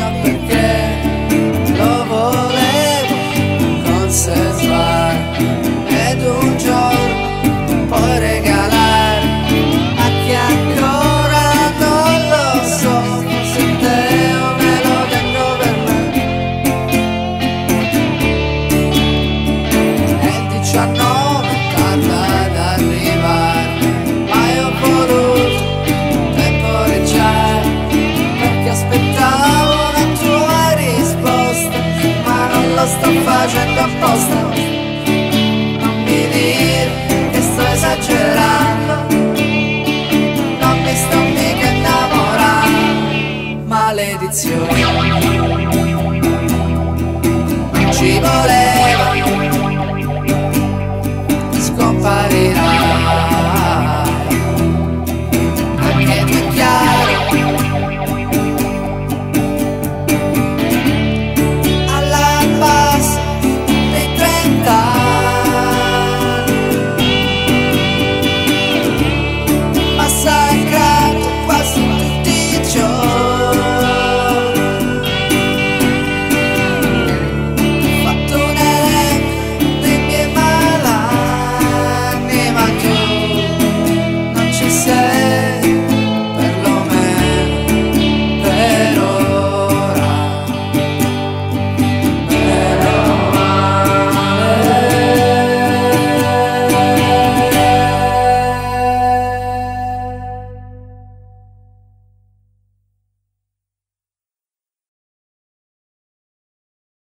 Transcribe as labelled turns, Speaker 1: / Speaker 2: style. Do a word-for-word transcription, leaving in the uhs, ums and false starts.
Speaker 1: perché lo volevo conservare ed un giorno poi regalare a chi ancora non lo so, forse te o me lo tengo per me. È il diciannove, tarda ad arrivare, ma io ho voluto temporeggiare perché aspettavo una tua risposta, ma non lo sto facendo apposta. Non mi dire che sto esagerando, non mi sto mica innamorando. Maledizione, ci vuole